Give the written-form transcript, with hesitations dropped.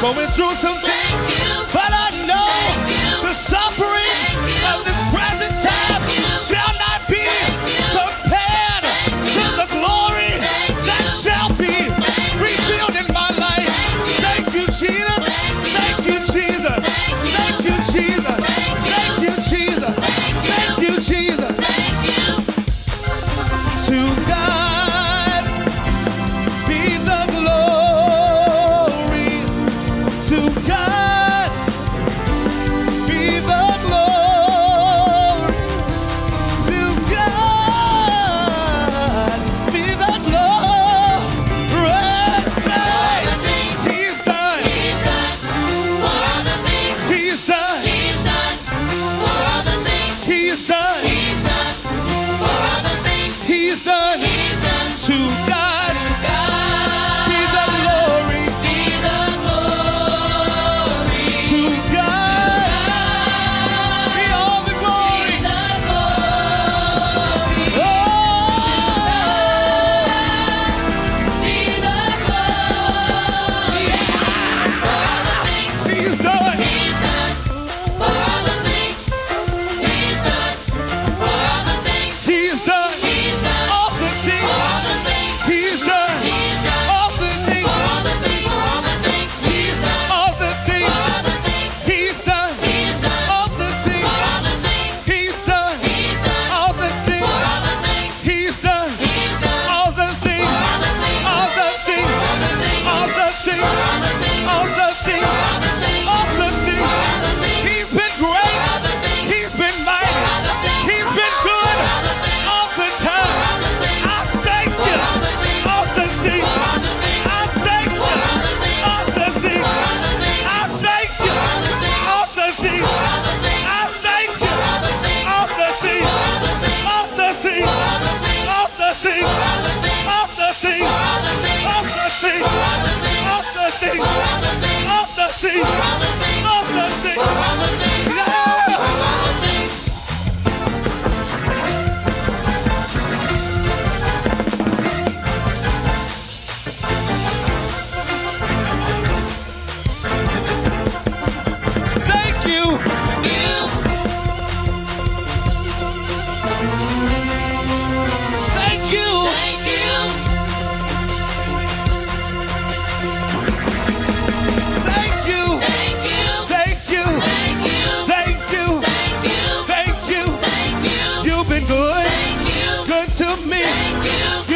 going through some things, but I know the suffering of this present time shall not be compared to the glory that shall be revealed in my life. Thank you, Jesus. Thank you, Jesus. Thank you, Jesus. Thank you, Jesus. Thank you, Jesus. To God be the glory. To God be the glory. To God be the glory. Say, He's done. He's done for all the things. He's done. He's done for all the things. He's done. He's done for all the things. He's done. He's done. To God God be the glory. be the glory. To God be all the Be glory. the glory. Oh, Be the glory. For all the things. He's done. He's done for all the things. He's done for all the things. He's done. He's done All the for things. all the things. He's done. He's done All the things. for all the things. For all the things. He's done All the for things. all the things. He's done. He's done All the things. for all the things. He's done. He's done All the things. for all the things. He's done. He's done All the things. for all the things. All the things. For all the things. All the things. For all the things. All the things. For all the things. All the things. For all the things. He's been great. For all the things. He's been mighty. For all the things. He's been good For all the things. all the time. For all the things. I thank For you. all the things. All the things. For all the things. I thank you. For all the things. All the things. For all the things. I thank you. For all the things. All the things. For all the things. I thank you. For all the things. All the things. For all the things. All the things. For all the things. All the things. For all the things. All the things. For all the things. All the things. For all the things. All the things. For all the things. All the things. For all the things. All the things. For all the things. Yeah. For all the things. Thank you. Thank you. Thank you. Thank you. Thank you. Thank you. Thank you. Thank you. Thank you. Thank you. Thank you. You've been good. Thank you. Good to me. Thank you.